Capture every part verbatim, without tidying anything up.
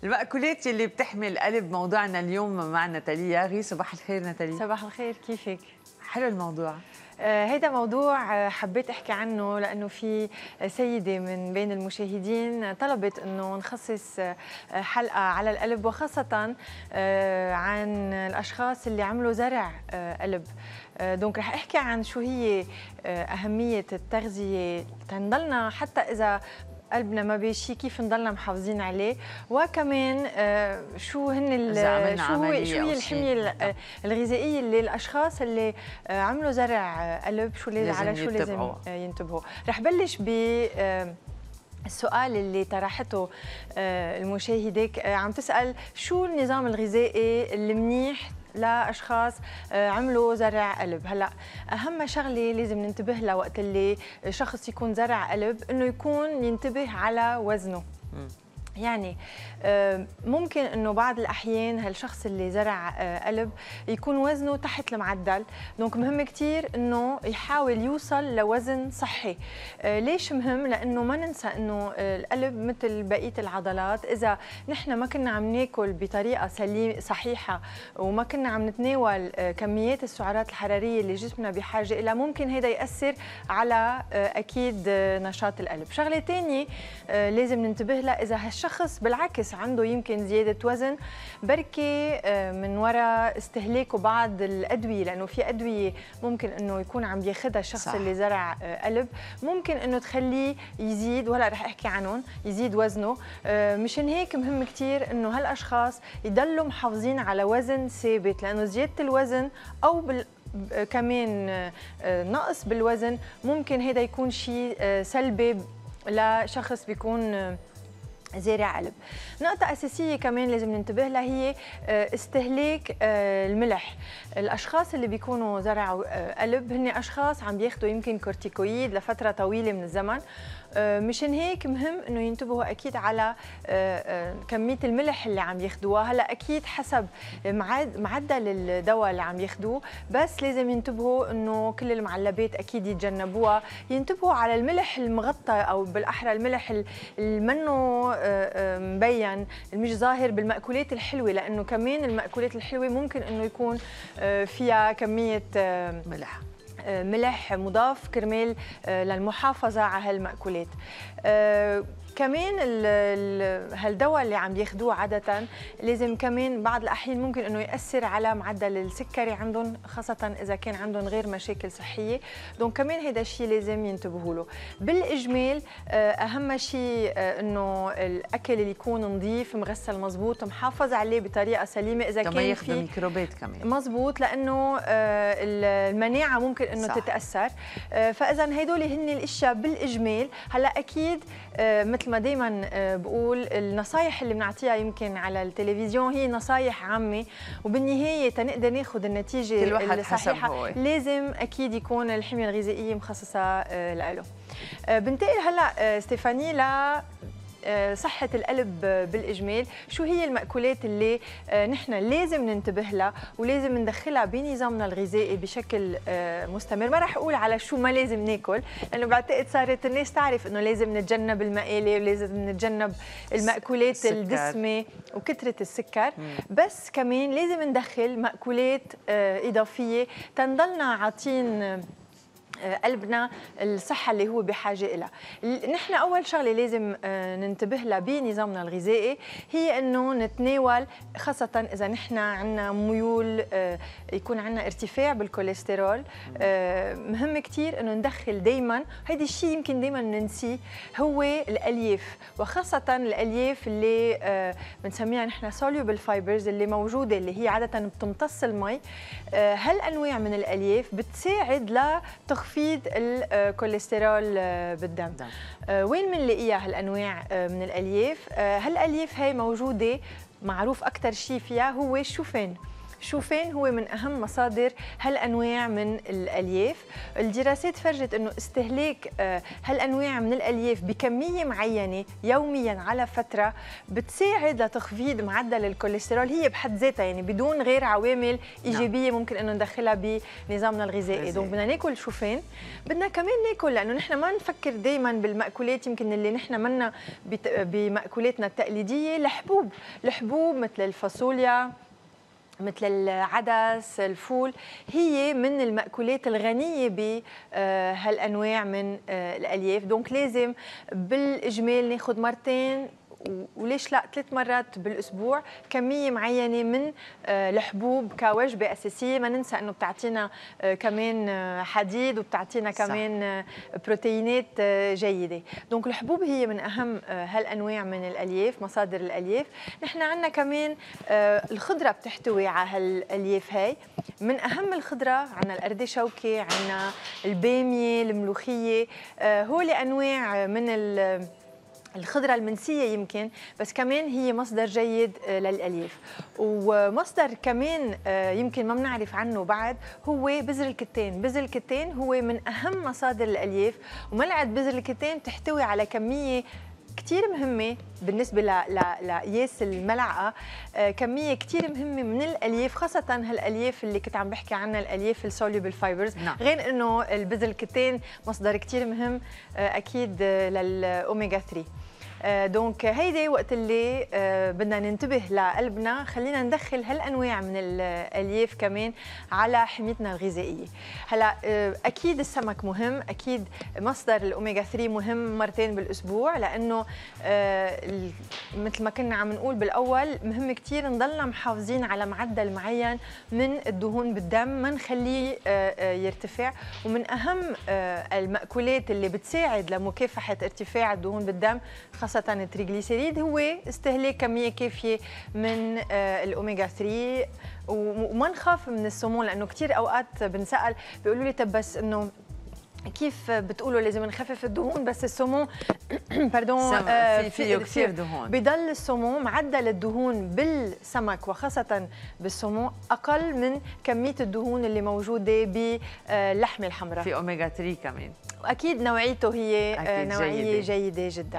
المأكولات اللي بتحمي القلب موضوعنا اليوم مع ناتالي ياغي. صباح الخير ناتالي. صباح الخير، كيفك؟ حلو الموضوع. آه هيدا موضوع حبيت احكي عنه لانه في سيده من بين المشاهدين طلبت انه نخصص حلقه على القلب، وخاصه آه عن الاشخاص اللي عملوا زرع آه قلب. آه دونك رح احكي عن شو هي آه اهميه التغذيه تنضلنا حتى اذا قلبنا ما بيشي كيف نضلنا محافظين عليه، وكمان آه شو هن شو هو شو هي الحميه الغذائيه اللي الاشخاص اللي آه عملوا زرع قلب شو لازم على شو لازم آه ينتبهوا. رح بلش ب آه السؤال اللي طرحته آه المشاهده، آه عم تسال شو النظام الغذائي اللي منيح لاشخاص عملوا زرع قلب. هلا اهم شغله لازم ننتبه لها وقت اللي شخص يكون زرع قلب انه يكون ينتبه على وزنه. م. يعني ممكن انه بعض الاحيان هالشخص اللي زرع قلب يكون وزنه تحت المعدل، دونك مهم كثير انه يحاول يوصل لوزن صحي. ليش مهم؟ لانه ما ننسى انه القلب مثل بقيه العضلات، اذا نحن ما كنا عم ناكل بطريقه سليمه صحيحه وما كنا عم نتناول كميات السعرات الحراريه اللي جسمنا بحاجه لها، ممكن هذا ياثر على اكيد نشاط القلب. شغله ثانيه لازم ننتبه لها، اذا هالشخص بالعكس عنده يمكن زيادة وزن بركي من وراء استهلاكه بعض الأدوية، لأنه في أدوية ممكن أنه يكون عم بياخدها الشخص صح. اللي زرع قلب ممكن أنه تخليه يزيد، وهلا رح أحكي عنهم، يزيد وزنه. مشان هيك مهم كتير أنه هالأشخاص يضلوا محافظين على وزن ثابت، لأنه زيادة الوزن أو بال كمان نقص بالوزن ممكن هذا يكون شيء سلبي لشخص بيكون زارع قلب. نقطة أساسية كمان لازم ننتبه لها هي استهلاك الملح. الأشخاص اللي بيكونوا زرعوا قلب هن أشخاص عم بياخدوا يمكن كورتيكويد لفترة طويلة من الزمن، مشان هيك مهم انه ينتبهوا اكيد على كميه الملح اللي عم ياخدوها. هلا اكيد حسب معدل الدواء اللي عم ياخدوه، بس لازم ينتبهوا انه كل المعلبات اكيد يتجنبوها، ينتبهوا على الملح المغطى او بالاحرى الملح اللي منه مبين مش ظاهر بالمأكولات الحلوه، لانه كمان المأكولات الحلوه ممكن انه يكون فيها كميه ملح ملح مضاف كرمال للمحافظة على هالمأكولات. كمان هالدواء اللي عم ياخدوه عادة لازم كمان بعض الأحيان ممكن أنه يأثر على معدل السكري عندهم، خاصة إذا كان عندهم غير مشاكل صحية، دونك كمان هذا الشيء لازم ينتبهوا له. بالإجمال أهم شيء أنه الأكل اللي يكون نظيف مغسل مزبوط محافظ عليه بطريقة سليمة، إذا كان في ميكروبات كمان مزبوط، لأنه المناعة ممكن أنه صح. تتأثر. فإذا هدول هن الأشياء بالإجمال. هلا أكيد مثل ما دايما بقول النصايح اللي بنعطيها يمكن على التلفزيون هي نصايح عامه، وبالنهايه تنقدر ناخذ النتيجه الصحيحه لازم اكيد يكون الحميه الغذائيه مخصصه له. بنتقل هلا ستيفاني ل صحة القلب بالإجمال. شو هي المأكولات اللي نحن لازم ننتبه لها ولازم ندخلها بنظامنا الغذائي بشكل مستمر؟ ما رح أقول على شو ما لازم ناكل، لأنه بعتقد صارت الناس تعرف إنه لازم نتجنب المقالي ولازم نتجنب المأكولات السكر. الدسمة وكثرة السكر، مم. بس كمان لازم ندخل مأكولات إضافية تنضلنا عاطين قلبنا الصحة اللي هو بحاجة لها. نحن أول شغلة لازم ننتبه لها بنظامنا الغذائي هي أنه نتناول، خاصة إذا نحن عنا ميول يكون عنا ارتفاع بالكوليسترول، مهم كتير أنه ندخل دايما، هيدا الشيء يمكن دايما ننسيه، هو الألياف، وخاصة الألياف اللي بنسميها نحن soluble fibers اللي موجودة اللي هي عادة بتمتص المي. هالأنواع من الألياف بتساعد لتخفيض تخفيض الكوليسترول بالدم. دم. وين بنلاقيها هالانواع من الالياف؟ هالالياف هي موجوده، معروف اكثر شيء فيها هو الشوفان. الشوفان هو من اهم مصادر هالانواع من الالياف. الدراسات فرجت انه استهلاك هالانواع من الالياف بكميه معينه يوميا على فتره بتساعد لتخفيض معدل الكوليسترول هي بحد ذاتها، يعني بدون غير عوامل ايجابيه ممكن انه ندخلها بنظامنا الغذائي. دونك بدنا ناكل شوفان، بدنا كمان ناكل، لانه نحن ما نفكر دائما بالمأكولات، يمكن اللي نحن منا بمأكولاتنا التقليديه الحبوب، الحبوب مثل الفاصوليا مثل العدس، الفول، هي من المأكولات الغنية بهالأنواع من الألياف. دونك لازم بالإجمال ناخد مرتين وليش لا ثلاث مرات بالاسبوع كميه معينه من الحبوب كوجبه اساسيه. ما ننسى انه بتعطينا كمان حديد وبتعطينا كمان بروتينات جيده. دونك الحبوب هي من اهم هالانواع من الالياف، مصادر الالياف. نحن عندنا كمان الخضره بتحتوي على هالالياف هاي. من اهم الخضره عندنا القرد شوكي، عندنا الباميه، الملوخيه، هول انواع من ال الخضرة المنسية يمكن، بس كمان هي مصدر جيد للألياف. ومصدر كمان يمكن ما بنعرف عنه بعد هو بذر الكتان. بذر الكتان هو من أهم مصادر الألياف، وملعقة بذر الكتان تحتوي على كمية كتير مهمة بالنسبة لقياس الملعقة، كمية كتير مهمة من الألياف، خاصة هالألياف اللي كنت عم بحكي عنها، الألياف السوليبل فايبرز. نعم. غير إنه البذر الكتان مصدر كتير مهم أكيد للأوميغا ثلاثة. دونك هيدي وقت اللي بدنا ننتبه لقلبنا، خلينا ندخل هالانواع من الالياف كمان على حميتنا الغذائيه. هلا اكيد السمك مهم، اكيد مصدر الاوميغا ثلاثة مهم مرتين بالاسبوع، لانه مثل ما كنا عم نقول بالاول مهم كثير نضلنا محافظين على معدل معين من الدهون بالدم، ما نخليه يرتفع. ومن اهم المأكولات اللي بتساعد لمكافحه ارتفاع الدهون بالدم خاصة التريغليسيريد هو استهلاك كمية كافية من الأوميغا ثلاثة. وما نخاف من السمون، لأنه كتير أوقات بنسأل بيقولوا لي طب بس إنه كيف بتقولوا لازم نخفف الدهون بس السمو باردون في فيه كثير دهون. بضل السمو معدل الدهون بالسمك وخاصة بالسمو أقل من كمية الدهون اللي موجودة باللحمة الحمراء. في أوميغا ثلاثة كمان، أكيد نوعيته هي نوعية جيدة, جيدة جدا.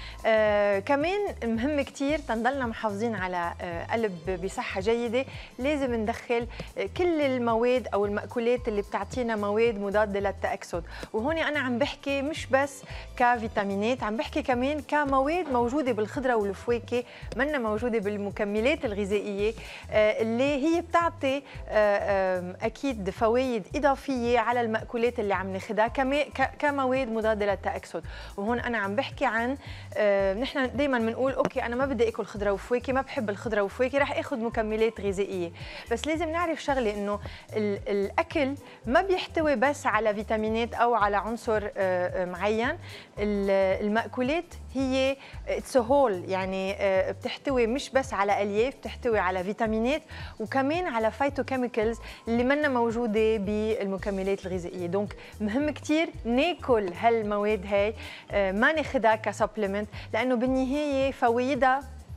آه كمان مهم كتير تنضلنا محافظين على آه قلب بصحة جيدة، لازم ندخل آه كل المواد أو المأكولات اللي بتعطينا مواد مضادة للتأكسد. وهون أنا عم بحكي مش بس كفيتامينات، عم بحكي كمان كمواد موجودة بالخضرة والفواكه، منا موجودة بالمكملات الغذائية آه اللي هي بتعطي آه آه أكيد فوائد إضافية على المأكولات اللي عم ناخدها كمواد مضادة للتأكسد. وهون أنا عم بحكي عن آه نحن دائما بنقول اوكي انا ما بدي اكل خضره وفواكه، ما بحب الخضره وفواكه، رح اخذ مكملات غذائيه. بس لازم نعرف شغله، انه الاكل ما بيحتوي بس على فيتامينات او على عنصر معين. المأكولات هي اتس هول، يعني بتحتوي مش بس على الياف، بتحتوي على فيتامينات وكمان على فايتوكيميكالز اللي منا موجوده بالمكملات الغذائيه. دونك مهم كثير ناكل هالمواد هاي، ما ناخذها كسبلمنت، لانه بالنهايه فوائدها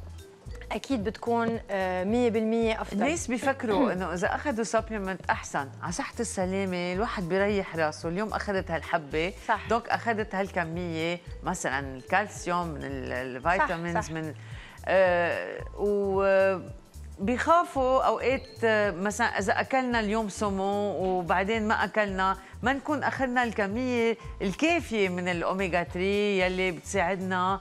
اكيد بتكون مية بالمية افضل. الناس بيفكروا انه اذا اخذوا سبلمنت احسن على صحه السلامه، الواحد بيريح راسه، اليوم اخذت هالحبه صح. دونك اخذت هالكميه مثلا الكالسيوم من الفيتامينز صح. صح. من آه و بيخافوا اوقات مثلا اذا اكلنا اليوم سمو وبعدين ما اكلنا، ما نكون اخذنا الكميه الكافيه من الاوميغا ثلاثة يلي بتساعدنا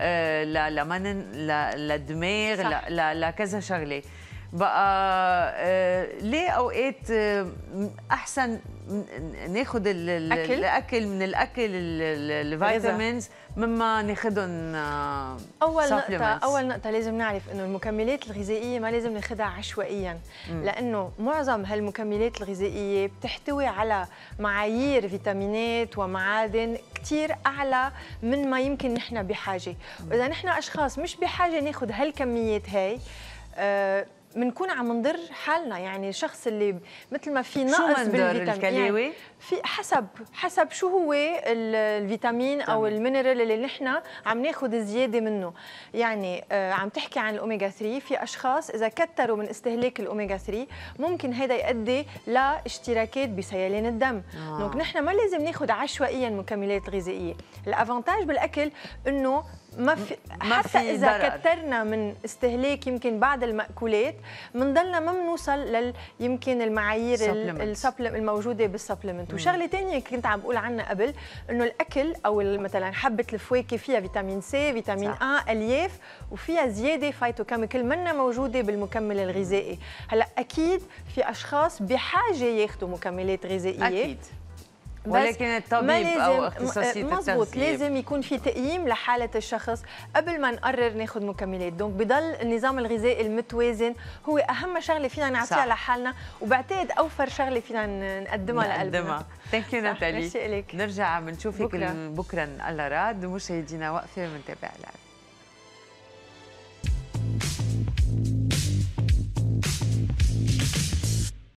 لمنن للدماغ لكذا شغله. بقى ليه اوقات احسن ناخذ الاكل من الاكل الفيتامينز مما ناخذهم اول نقطه اول نقطه لازم نعرف انه المكملات الغذائيه ما لازم ناخذها عشوائيا، م. لانه معظم هالمكملات الغذائيه بتحتوي على معايير فيتامينات ومعادن كثير اعلى من ما يمكن نحن بحاجه. واذا نحن اشخاص مش بحاجه ناخذ هالكميات هاي، أه بنكون عم نضر حالنا. يعني الشخص اللي مثل ما في نقص بالفيتامين الكلوي يعني في حسب حسب شو هو الفيتامين او المينرال اللي نحن عم ناخذ زياده منه. يعني آه عم تحكي عن الاوميجا ثلاثة، في اشخاص اذا كتروا من استهلاك الاوميجا ثلاثة ممكن هذا يؤدي لاشتراكات بسيلان الدم. آه. دونك نحن ما لازم ناخذ عشوائيا مكملات غذائيه. الافانتاج بالاكل انه ما في ما حتى في اذا ضرر. كترنا من استهلاك يمكن بعض المأكولات بنضلنا ما بنوصل لل يمكن المعايير السبلم الموجوده بالسبلمنت. وشغله ثانيه كنت عم بقول عنها قبل انه الاكل او مثلا حبه الفواكه فيها فيتامين سي، فيتامين ا، الياف، وفيها زياده فايتوكيميكال منا موجوده بالمكمل الغذائي. هلا اكيد في اشخاص بحاجه ياخذوا مكملات غذائيه اكيد، ولكن الطبيب او اختصاصيه التغذيه مزبوط لازم يكون في تقييم لحاله الشخص قبل ما نقرر ناخذ مكملات. دونك بضل النظام الغذائي المتوازن هو اهم شغله فينا نعطيها لحالنا، وبعتقد اوفر شغله فينا نقدمها لقلبنا. ثانك يو ناتالي. ميرسي لك. نرجع بنشوفك بكره بكره الله راد. ومشاهدينا وقفه بنتابع العرض.